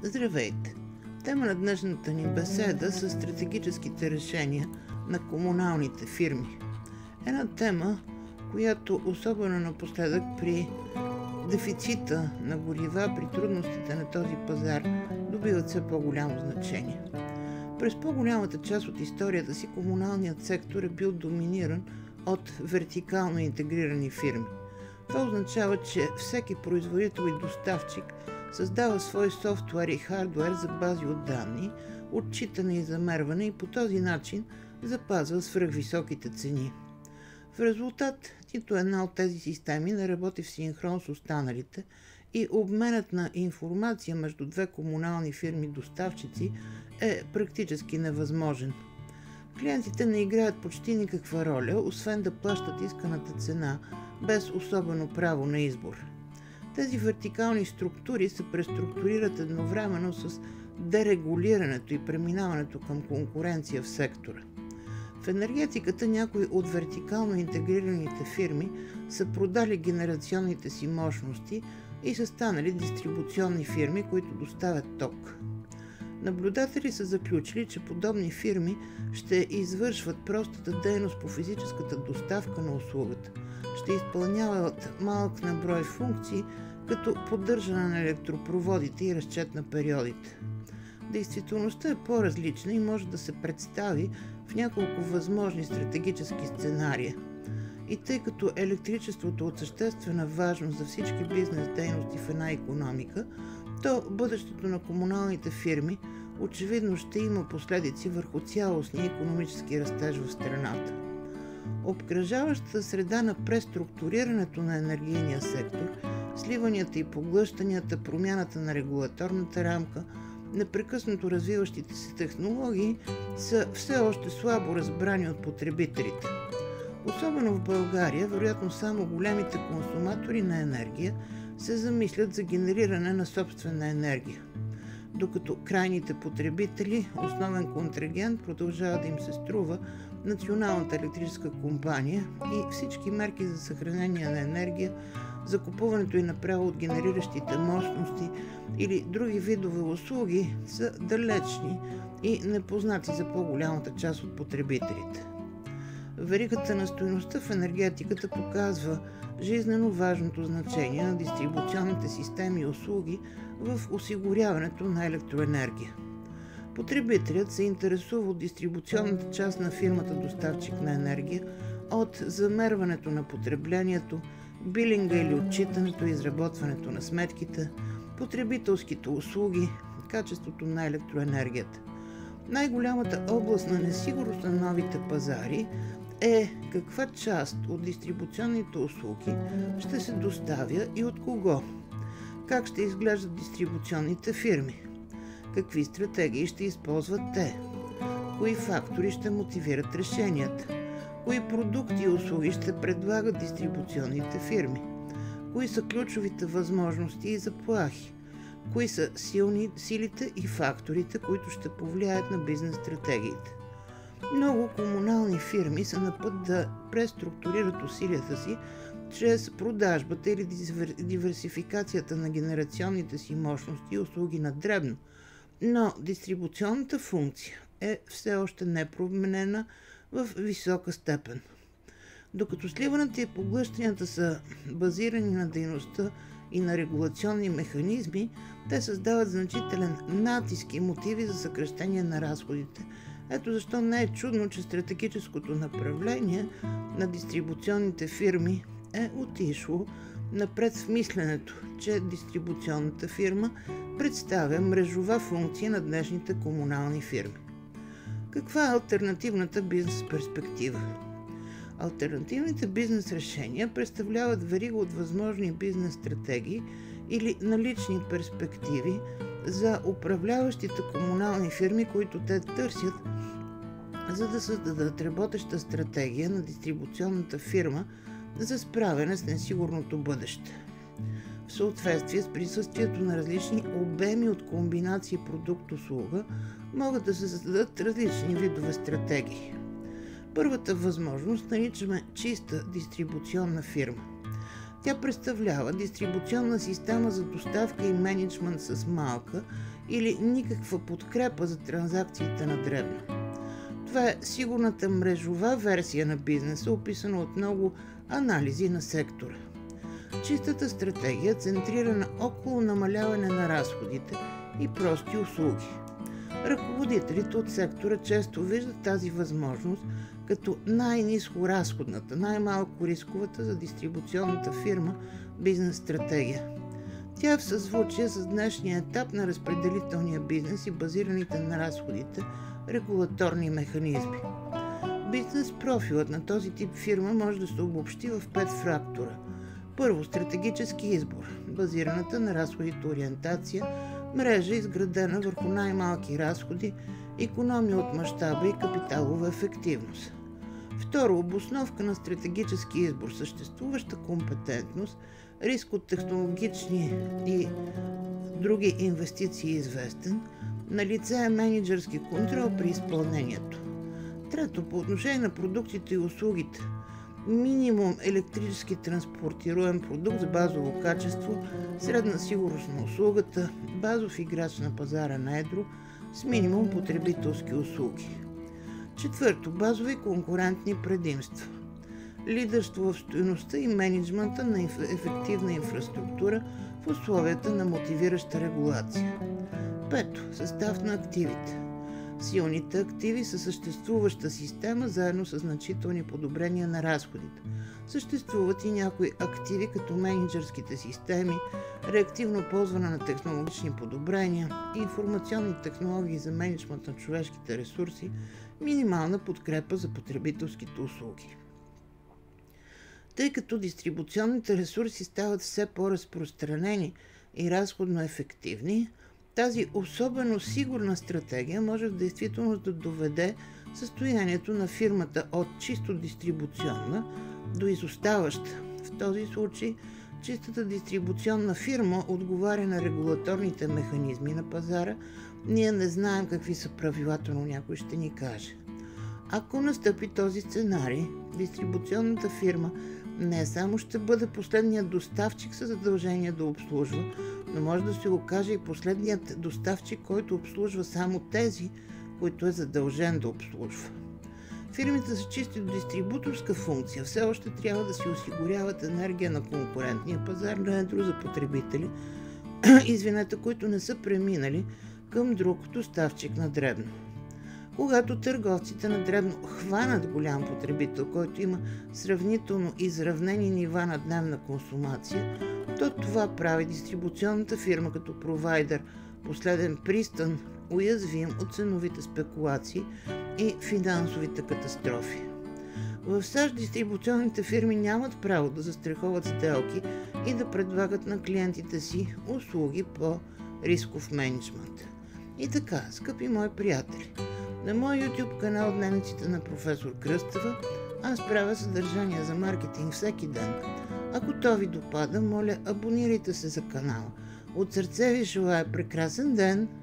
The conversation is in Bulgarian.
Здравейте! Тема на днешната ни беседа са стратегическите решения на комуналните фирми. Една тема, която особено напоследък при дефицита на горива, при трудностите на този пазар, добиват все по-голямо значение. През по-голямата част от историята си комуналният сектор е бил доминиран от вертикално интегрирани фирми. Това означава, че всеки производител и доставчик създава свой софтуер и хардуер за бази от данни, отчитане и замерване и по този начин запазва свръхвисоките цени. В резултат, нито една от тези системи не работи в синхрон с останалите и обменът на информация между две комунални фирми-доставчици е практически невъзможен. Клиентите не играят почти никаква роля, освен да плащат исканата цена, без особено право на избор. Тези вертикални структури се преструктурират едновременно с дерегулирането и преминаването към конкуренция в сектора. В енергетиката някои от вертикално интегрираните фирми са продали генерационните си мощности и са станали дистрибуционни фирми, които доставят ток. Наблюдатели са заключили, че подобни фирми ще извършват простата дейност по физическата доставка на услугата, ще изпълняват малък наброй функции, като поддържане на електропроводите и разчет на периодите. Действителността е по-различна и може да се представи в няколко възможни стратегически сценария. И тъй като електричеството е от съществена важност за всички бизнес дейности в една икономика, то бъдещето на комуналните фирми очевидно ще има последици върху цялостния икономически растеж в страната. Обкръжаващата среда на преструктурирането на енергийния сектор, сливанията и поглъщанията, промяната на регулаторната рамка, непрекъснато развиващите се технологии са все още слабо разбрани от потребителите. Особено в България, вероятно само големите консуматори на енергия се замислят за генериране на собствена енергия, докато крайните потребители, основен контрагент, продължава да им се струва Националната електрическа компания и всички мерки за съхранение на енергия, закупуването и направо от генериращите мощности или други видове услуги са далечни и непознати за по-голямата част от потребителите. Веригата на стойността в енергетиката показва жизнено важното значение на дистрибуционните системи и услуги в осигуряването на електроенергия. Потребителят се интересува от дистрибуционната част на фирмата доставчик на енергия, от замерването на потреблението, билинга или отчитането и изработването на сметките, потребителските услуги, качеството на електроенергията. Най-голямата област на несигурност на новите пазари е каква част от дистрибуционните услуги ще се доставя и от кого, как ще изглеждат дистрибуционните фирми, какви стратегии ще използват те, кои фактори ще мотивират решенията, кои продукти и услуги ще предлагат дистрибуционните фирми, кои са ключовите възможности и заплахи, кои са силите и факторите, които ще повлияят на бизнес стратегиите. Много комунални фирми са на път да преструктурират усилията си чрез продажбата или диверсификацията на генерационните си мощности и услуги на дребно, но дистрибуционната функция е все още непроменена в висока степен. Докато сливането и поглъщанията са базирани на дейността и на регулационни механизми, те създават значителен натиск и мотиви за съкращение на разходите. Ето защо не е чудно, че стратегическото направление на дистрибуционните фирми е отишло напред в мисленето, че дистрибуционната фирма представя мрежова функция на днешните комунални фирми. Каква е алтернативната бизнес перспектива? Алтернативните бизнес решения представляват верига от възможни бизнес стратегии или налични перспективи за управляващите комунални фирми, които те търсят, за да създадат работеща стратегия на дистрибуционната фирма за справяне с несигурното бъдеще. В съответствие с присъствието на различни обеми от комбинации продукт-услуга, могат да се създадат различни видове стратегии. Първата възможност наричаме чиста дистрибуционна фирма. Тя представлява дистрибуционна система за доставка и мениджмънт с малка или никаква подкрепа за транзакциите на дребно. Това е сигурната мрежова версия на бизнеса, описана от много анализи на сектора. Чистата стратегия центрирана около намаляване на разходите и прости услуги. Ръководителите от сектора често виждат тази възможност като най-ниско разходната, най-малко рисковата за дистрибуционната фирма бизнес стратегия. Тя е в съзвучие с днешния етап на разпределителния бизнес и базираните на разходите регулаторни механизми. Бизнес профилът на този тип фирма може да се обобщи в 5 фактора. Първо, стратегически избор, базираната на разходите ориентация, мрежа изградена върху най-малки разходи, икономия от мащаба и капиталова ефективност. Второ, обосновка на стратегически избор, съществуваща компетентност, риск от технологични и други инвестиции известен, налице е мениджърски контрол при изпълнението. Трето, по отношение на продуктите и услугите, минимум електрически транспортируем продукт с базово качество, средна сигурност на услугата, базов играч на пазара на едро с минимум потребителски услуги. Четвърто, базови конкурентни предимства. Лидерство в стойността и мениджмънта на ефективна инфраструктура в условията на мотивираща регулация. Пето, състав на активите. Силните активи са съществуваща система заедно с значителни подобрения на разходите. Съществуват и някои активи като мениджърските системи, реактивно ползване на технологични подобрения, информационни технологии за мениджмънт на човешките ресурси, минимална подкрепа за потребителските услуги. Тъй като дистрибуционните ресурси стават все по-разпространени и разходно ефективни, тази особено сигурна стратегия може в действителност да доведе състоянието на фирмата от чисто дистрибуционна до изоставаща. В този случай чистата дистрибуционна фирма отговаря на регулаторните механизми на пазара. Ние не знаем какви са правилата, но някой ще ни каже. Ако настъпи този сценарий, дистрибуционната фирма не само ще бъде последният доставчик със задължение да обслужва, но може да се окаже и последният доставчик, който обслужва само тези, които е задължен да обслужва. Фирмите с чисто дистрибуторска функция все още трябва да си осигуряват енергия на конкурентния пазар на едро за потребители, които не са преминали към друг доставчик на дребно. Когато търговците на дребно хванат голям потребител, който има сравнително изравнени нива на дневна консумация, то това прави дистрибуционната фирма като провайдер последен пристан, уязвим от ценовите спекулации и финансовите катастрофи. В САЩ дистрибуционните фирми нямат право да застраховат сделки и да предлагат на клиентите си услуги по рисков мениджмънт. И така, скъпи мои приятели, на мой YouTube канал Дневниците на професор Кръстева аз правя съдържание за маркетинг всеки ден. Ако то ви допада, моля, абонирайте се за канала. От сърце ви желая прекрасен ден!